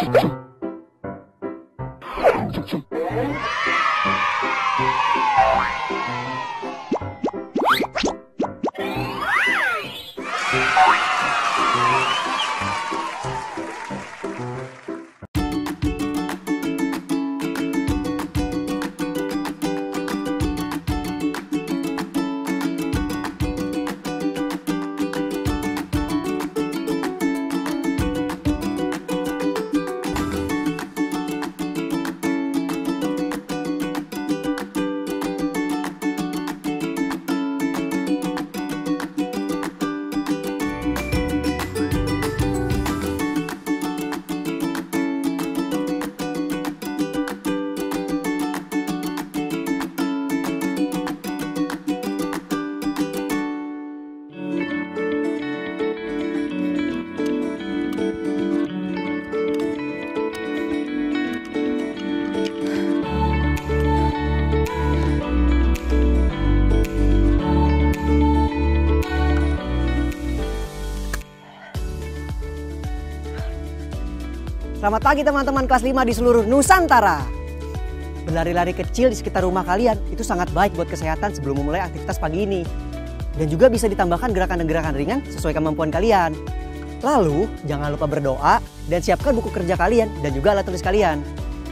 Selamat pagi teman-teman kelas 5 di seluruh Nusantara. Berlari-lari kecil di sekitar rumah kalian itu sangat baik buat kesehatan sebelum memulai aktivitas pagi ini. Dan juga bisa ditambahkan gerakan-gerakan ringan sesuai kemampuan kalian. Lalu jangan lupa berdoa dan siapkan buku kerja kalian dan juga alat tulis kalian.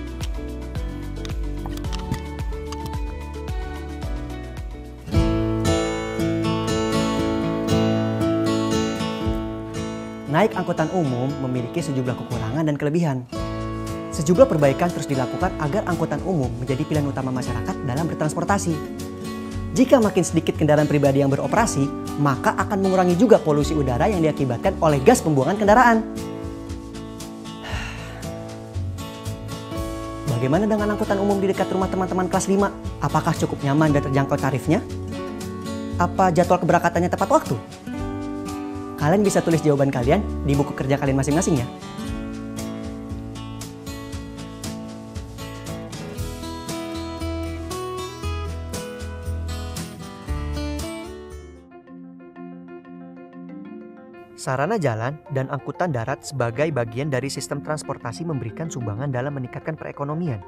Naik angkutan umum memiliki sejumlah kekurangan dan kelebihan. Sejumlah perbaikan terus dilakukan agar angkutan umum menjadi pilihan utama masyarakat dalam bertransportasi. Jika makin sedikit kendaraan pribadi yang beroperasi, maka akan mengurangi juga polusi udara yang diakibatkan oleh gas pembuangan kendaraan. Bagaimana dengan angkutan umum di dekat rumah teman-teman kelas 5? Apakah cukup nyaman dan terjangkau tarifnya? Apa jadwal keberangkatannya tepat waktu? Kalian bisa tulis jawaban kalian di buku kerja kalian masing-masing ya. Sarana jalan dan angkutan darat sebagai bagian dari sistem transportasi memberikan sumbangan dalam meningkatkan perekonomian.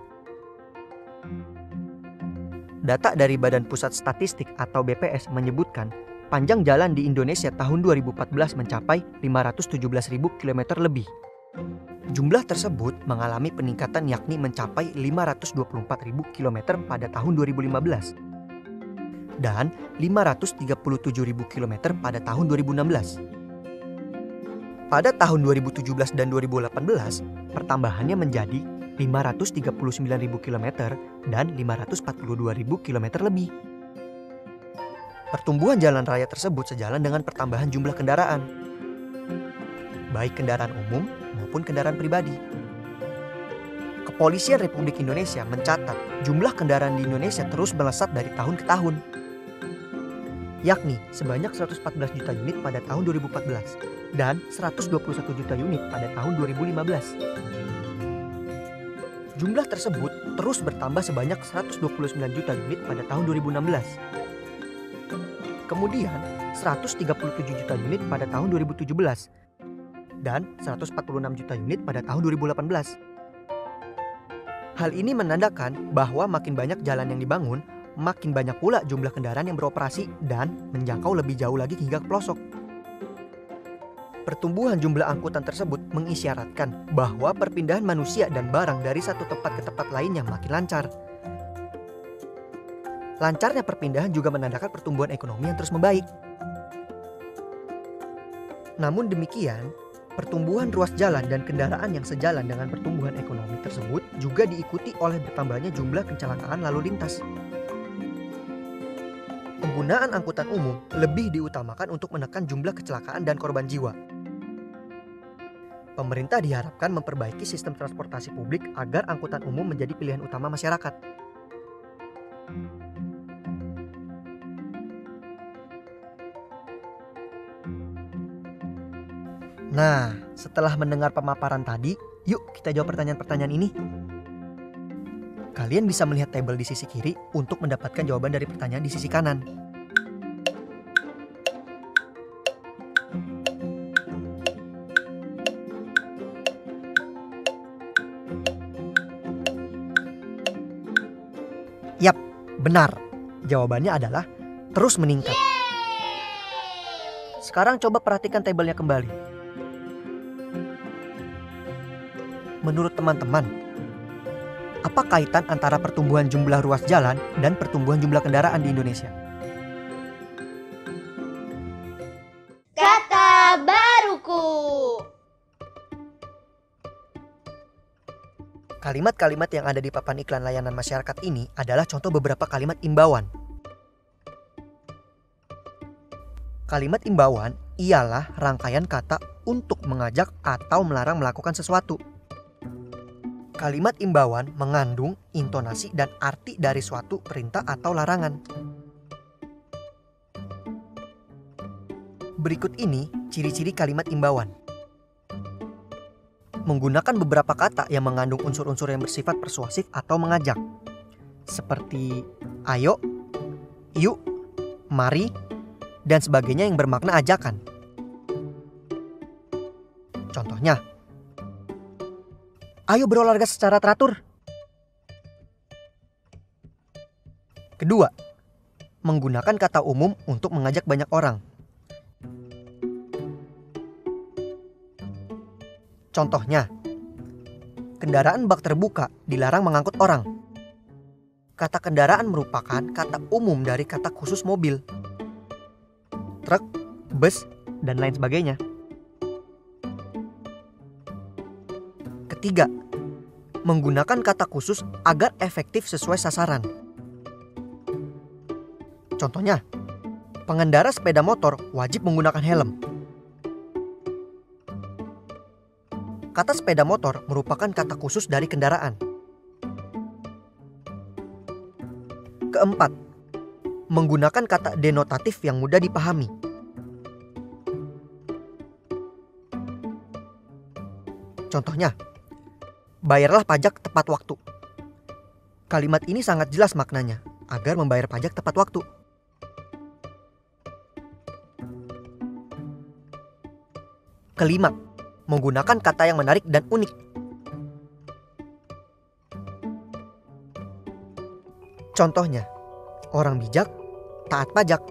Data dari Badan Pusat Statistik atau BPS menyebutkan panjang jalan di Indonesia tahun 2014 mencapai 517.000 km lebih. Jumlah tersebut mengalami peningkatan yakni mencapai 524.000 km pada tahun 2015 dan 537.000 km pada tahun 2016. Pada tahun 2017 dan 2018, pertambahannya menjadi 539.000 km dan 542.000 km lebih. Pertumbuhan jalan raya tersebut sejalan dengan pertambahan jumlah kendaraan, baik kendaraan umum maupun kendaraan pribadi. Kepolisian Republik Indonesia mencatat jumlah kendaraan di Indonesia terus melesat dari tahun ke tahun, yakni sebanyak 114 juta unit pada tahun 2014 dan 121 juta unit pada tahun 2015. Jumlah tersebut terus bertambah sebanyak 129 juta unit pada tahun 2016. Kemudian 137 juta unit pada tahun 2017 dan 146 juta unit pada tahun 2018. Hal ini menandakan bahwa makin banyak jalan yang dibangun, makin banyak pula jumlah kendaraan yang beroperasi dan menjangkau lebih jauh lagi hingga ke pelosok. Pertumbuhan jumlah angkutan tersebut mengisyaratkan bahwa perpindahan manusia dan barang dari satu tempat ke tempat lainnya makin lancar. Lancarnya perpindahan juga menandakan pertumbuhan ekonomi yang terus membaik. Namun demikian, pertumbuhan ruas jalan dan kendaraan yang sejalan dengan pertumbuhan ekonomi tersebut juga diikuti oleh bertambahnya jumlah kecelakaan lalu lintas. Penggunaan angkutan umum lebih diutamakan untuk menekan jumlah kecelakaan dan korban jiwa. Pemerintah diharapkan memperbaiki sistem transportasi publik agar angkutan umum menjadi pilihan utama masyarakat. Nah, setelah mendengar pemaparan tadi, yuk kita jawab pertanyaan-pertanyaan ini. Kalian bisa melihat tabel di sisi kiri untuk mendapatkan jawaban dari pertanyaan di sisi kanan. Benar, jawabannya adalah terus meningkat. Sekarang coba perhatikan tabelnya kembali. Menurut teman-teman, apa kaitan antara pertumbuhan jumlah ruas jalan dan pertumbuhan jumlah kendaraan di Indonesia? Kata baruku. Kalimat-kalimat yang ada di papan iklan layanan masyarakat ini adalah contoh beberapa kalimat imbauan. Kalimat imbauan ialah rangkaian kata untuk mengajak atau melarang melakukan sesuatu. Kalimat imbauan mengandung intonasi dan arti dari suatu perintah atau larangan. Berikut ini ciri-ciri kalimat imbauan. Menggunakan beberapa kata yang mengandung unsur-unsur yang bersifat persuasif atau mengajak. Seperti ayo, yuk, mari, dan sebagainya yang bermakna ajakan. Contohnya, ayo berolahraga secara teratur. Kedua, menggunakan kata umum untuk mengajak banyak orang. Contohnya, kendaraan bak terbuka dilarang mengangkut orang. Kata kendaraan merupakan kata umum dari kata khusus mobil, truk, bus, dan lain sebagainya. Ketiga, menggunakan kata khusus agar efektif sesuai sasaran. Contohnya, pengendara sepeda motor wajib menggunakan helm. Kata sepeda motor merupakan kata khusus dari kendaraan. Keempat, menggunakan kata denotatif yang mudah dipahami. Contohnya, bayarlah pajak tepat waktu. Kalimat ini sangat jelas maknanya, agar membayar pajak tepat waktu. Kelima, menggunakan kata yang menarik dan unik. Contohnya, orang bijak taat pajak.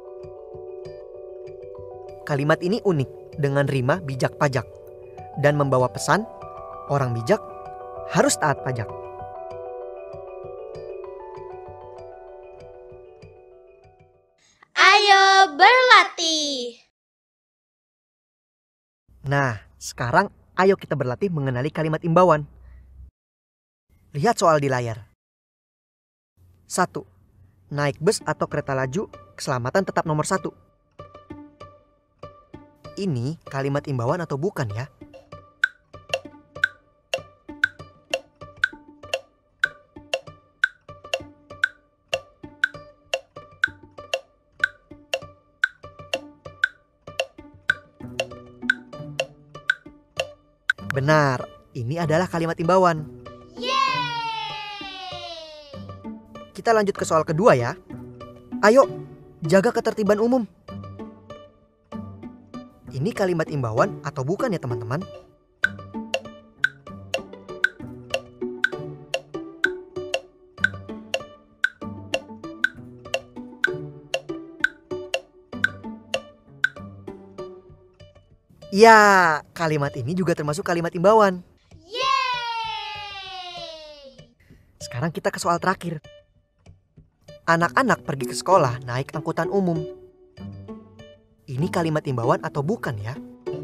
Kalimat ini unik dengan rima bijak pajak dan membawa pesan orang bijak harus taat pajak. Ayo berlatih. Nah, sekarang ayo kita berlatih mengenali kalimat imbauan. Lihat soal di layar. 1. Naik bus atau kereta laju, keselamatan tetap nomor 1. Ini kalimat imbauan atau bukan ya? Benar, ini adalah kalimat imbauan. Kita lanjut ke soal kedua ya. Ayo, jaga ketertiban umum. Ini kalimat imbauan atau bukan ya teman-teman? Ya, kalimat ini juga termasuk kalimat imbauan. Sekarang kita ke soal terakhir. Anak-anak pergi ke sekolah naik angkutan umum. Ini kalimat imbauan atau bukan ya?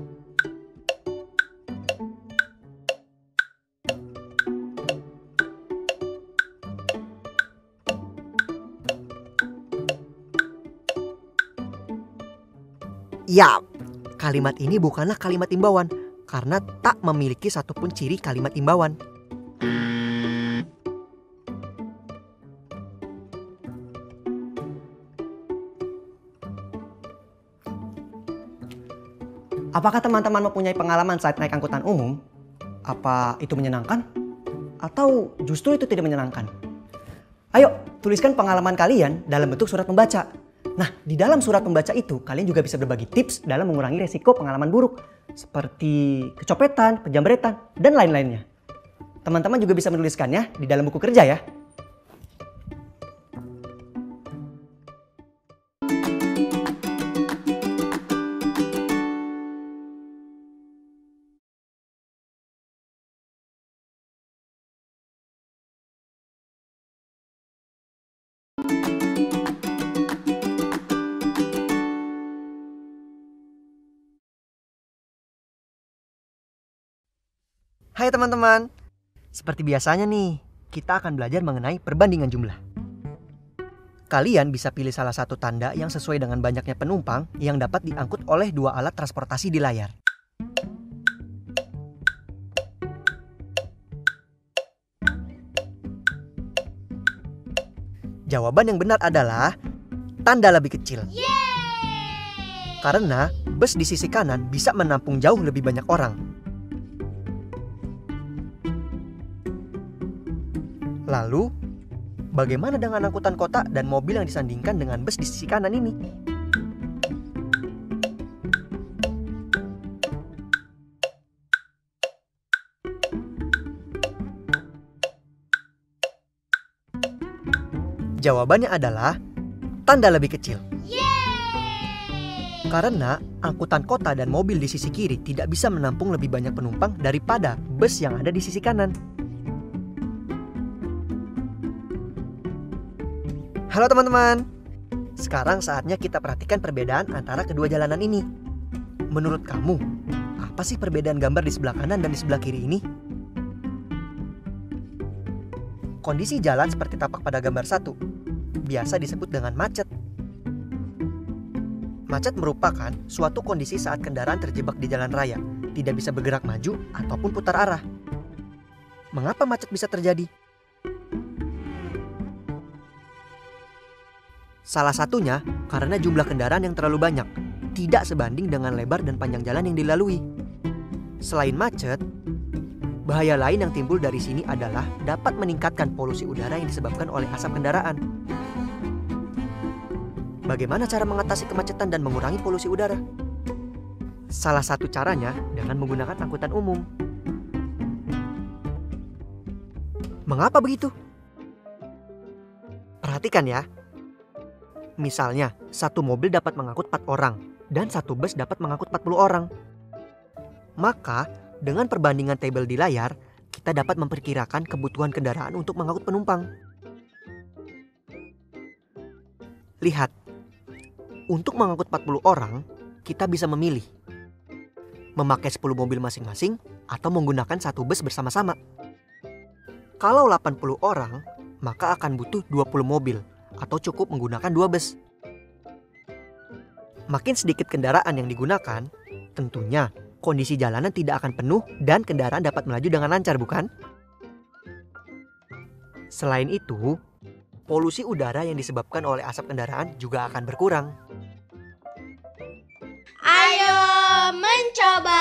Ya, kalimat ini bukanlah kalimat imbauan karena tak memiliki satupun ciri kalimat imbauan. Apakah teman-teman mempunyai pengalaman saat naik angkutan umum? Apa itu menyenangkan? Atau justru itu tidak menyenangkan? Ayo, tuliskan pengalaman kalian dalam bentuk surat pembaca. Nah, di dalam surat pembaca itu, kalian juga bisa berbagi tips dalam mengurangi resiko pengalaman buruk. Seperti kecopetan, penjambretan, dan lain-lainnya. Teman-teman juga bisa menuliskannya di dalam buku kerja ya. Hai teman-teman, seperti biasanya nih, kita akan belajar mengenai perbandingan jumlah. Kalian bisa pilih salah satu tanda yang sesuai dengan banyaknya penumpang yang dapat diangkut oleh dua alat transportasi di layar. Jawaban yang benar adalah tanda lebih kecil. Karena bus di sisi kanan bisa menampung jauh lebih banyak orang. Lalu, bagaimana dengan angkutan kota dan mobil yang disandingkan dengan bus di sisi kanan ini? Jawabannya adalah tanda lebih kecil. Karena angkutan kota dan mobil di sisi kiri tidak bisa menampung lebih banyak penumpang daripada bus yang ada di sisi kanan. Halo teman-teman, sekarang saatnya kita perhatikan perbedaan antara kedua jalanan ini. Menurut kamu, apa sih perbedaan gambar di sebelah kanan dan di sebelah kiri ini? Kondisi jalan seperti tapak pada gambar 1, biasa disebut dengan macet. Macet merupakan suatu kondisi saat kendaraan terjebak di jalan raya, tidak bisa bergerak maju ataupun putar arah. Mengapa macet bisa terjadi? Salah satunya karena jumlah kendaraan yang terlalu banyak, tidak sebanding dengan lebar dan panjang jalan yang dilalui. Selain macet, bahaya lain yang timbul dari sini adalah dapat meningkatkan polusi udara yang disebabkan oleh asap kendaraan. Bagaimana cara mengatasi kemacetan dan mengurangi polusi udara? Salah satu caranya dengan menggunakan angkutan umum. Mengapa begitu? Perhatikan ya. Misalnya, satu mobil dapat mengangkut 4 orang dan satu bus dapat mengangkut 40 orang. Maka, dengan perbandingan tabel di layar, kita dapat memperkirakan kebutuhan kendaraan untuk mengangkut penumpang. Lihat, untuk mengangkut 40 orang, kita bisa memilih memakai 10 mobil masing-masing atau menggunakan satu bus bersama-sama. Kalau 80 orang, maka akan butuh 20 mobil atau cukup menggunakan 2 bus. Makin sedikit kendaraan yang digunakan, tentunya kondisi jalanan tidak akan penuh dan kendaraan dapat melaju dengan lancar, bukan? Selain itu, polusi udara yang disebabkan oleh asap kendaraan juga akan berkurang. Ayo mencoba.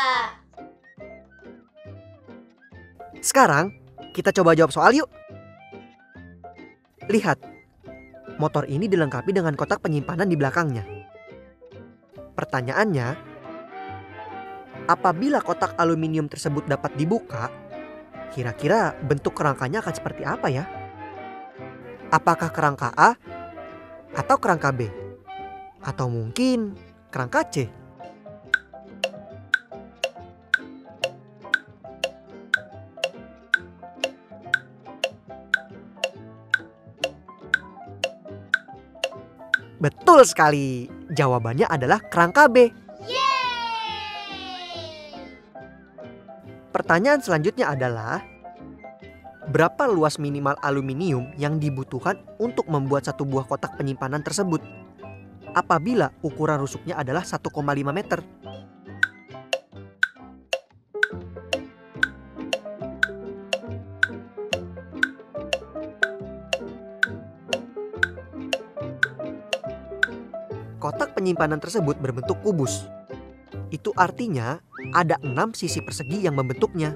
Sekarang, kita coba jawab soal yuk. Lihat, motor ini dilengkapi dengan kotak penyimpanan di belakangnya. Pertanyaannya, apabila kotak aluminium tersebut dapat dibuka, kira-kira bentuk kerangkanya akan seperti apa ya? Apakah kerangka A atau kerangka B? Atau mungkin kerangka C? Betul sekali, jawabannya adalah kerangka B. Pertanyaan selanjutnya adalah, berapa luas minimal aluminium yang dibutuhkan untuk membuat satu buah kotak penyimpanan tersebut? Apabila ukuran rusuknya adalah 1,5 meter. Kotak penyimpanan tersebut berbentuk kubus. Itu artinya ada 6 sisi persegi yang membentuknya.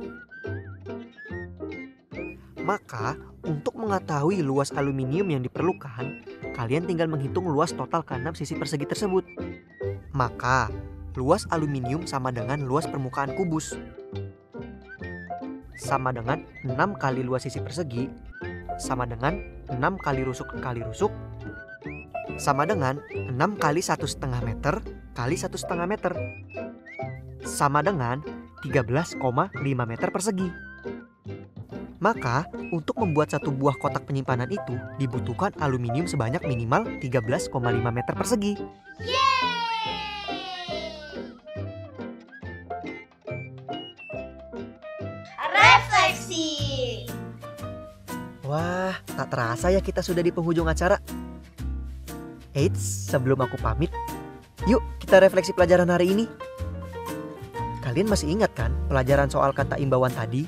Maka, untuk mengetahui luas aluminium yang diperlukan, kalian tinggal menghitung luas total ke-6 sisi persegi tersebut. Maka, luas aluminium sama dengan luas permukaan kubus. Sama dengan 6 kali luas sisi persegi, sama dengan 6 kali rusuk kali rusuk, sama dengan 6 kali 1,5 meter kali 1,5 meter, sama dengan 13,5 meter persegi. Maka, untuk membuat satu buah kotak penyimpanan itu dibutuhkan aluminium sebanyak minimal 13,5 meter persegi. Wah, tak terasa ya kita sudah di penghujung acara. Eits, sebelum aku pamit, yuk kita refleksi pelajaran hari ini. Kalian masih ingat kan pelajaran soal kata imbauan tadi?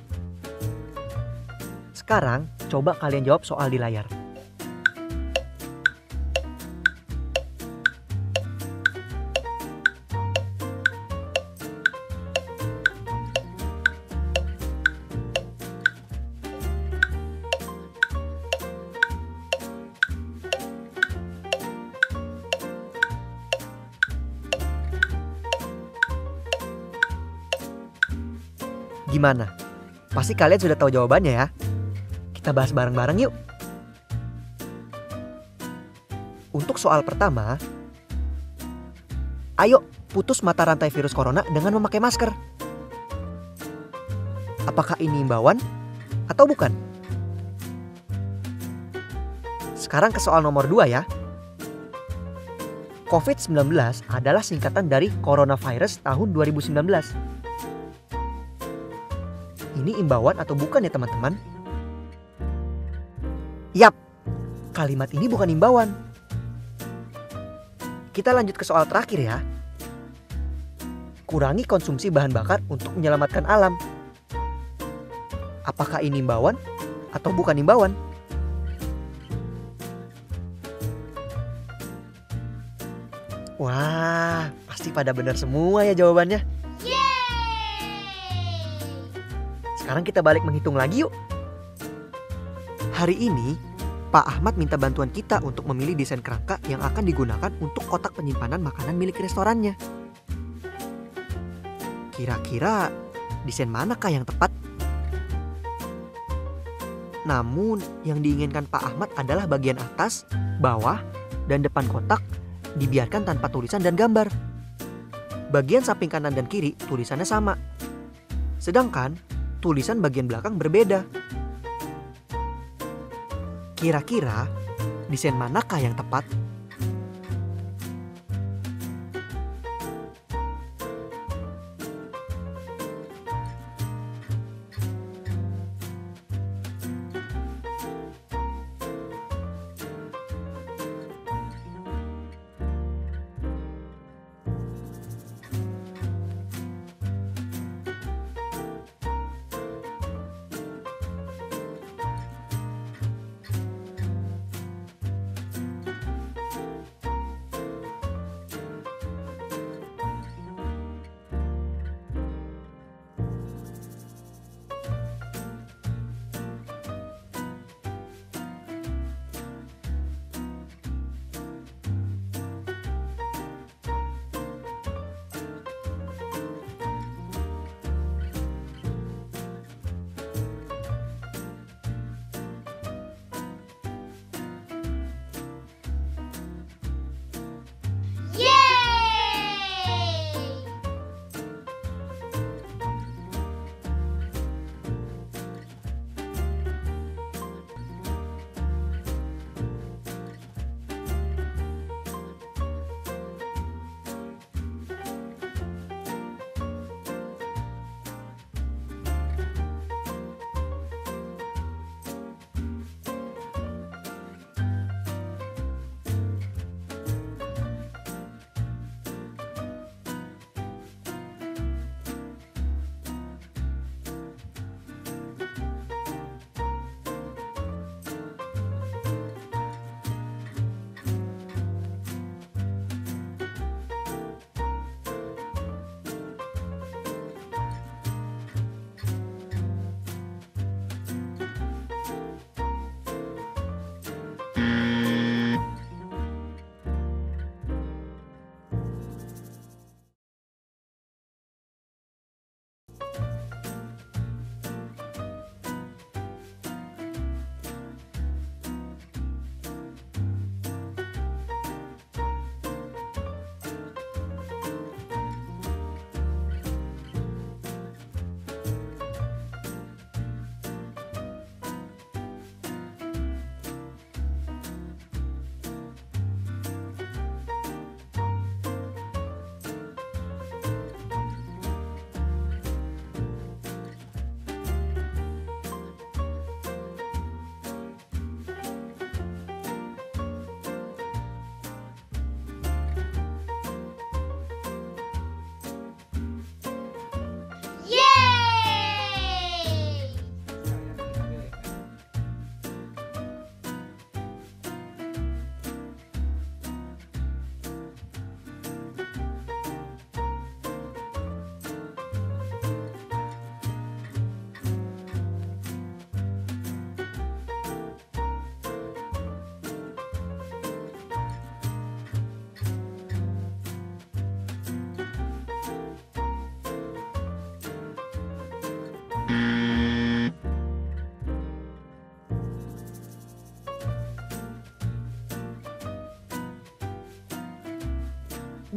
Sekarang coba kalian jawab soal di layar. Gimana? Pasti kalian sudah tahu jawabannya ya. Kita bahas bareng-bareng yuk. Untuk soal pertama, ayo putus mata rantai virus corona dengan memakai masker. Apakah ini imbauan atau bukan? Sekarang ke soal nomor 2 ya. COVID-19 adalah singkatan dari coronavirus tahun 2019. Ini imbauan atau bukan ya teman-teman? Yap, kalimat ini bukan imbauan. Kita lanjut ke soal terakhir ya. Kurangi konsumsi bahan bakar untuk menyelamatkan alam. Apakah ini imbauan atau bukan imbauan? Wah, pasti pada benar semua ya jawabannya. Sekarang kita balik menghitung lagi yuk. Hari ini, Pak Ahmad minta bantuan kita untuk memilih desain kerangka yang akan digunakan untuk kotak penyimpanan makanan milik restorannya. Kira-kira desain manakah yang tepat? Namun, yang diinginkan Pak Ahmad adalah bagian atas, bawah, dan depan kotak dibiarkan tanpa tulisan dan gambar. Bagian samping kanan dan kiri tulisannya sama. Sedangkan tulisan bagian belakang berbeda. Kira-kira desain manakah yang tepat?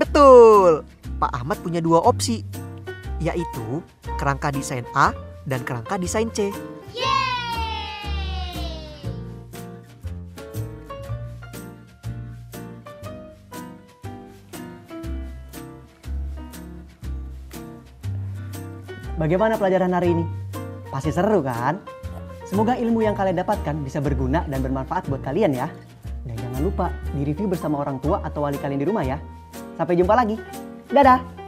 Betul. Pak Ahmad punya dua opsi, yaitu kerangka desain A dan kerangka desain C. Bagaimana pelajaran hari ini? Pasti seru kan? Semoga ilmu yang kalian dapatkan bisa berguna dan bermanfaat buat kalian ya. Dan jangan lupa di-review bersama orang tua atau wali kalian di rumah ya. Sampai jumpa lagi. Dadah!